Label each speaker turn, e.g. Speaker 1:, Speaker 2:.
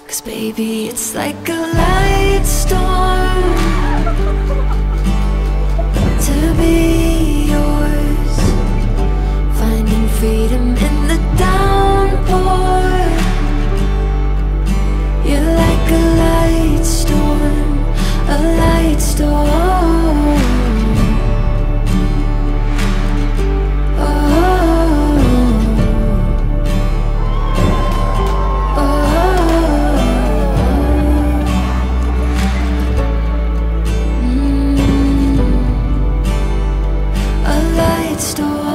Speaker 1: 'Cause baby, it's like a light storm to be yours, finding freedom in the downpour. You're like a light storm, a light storm. Storm.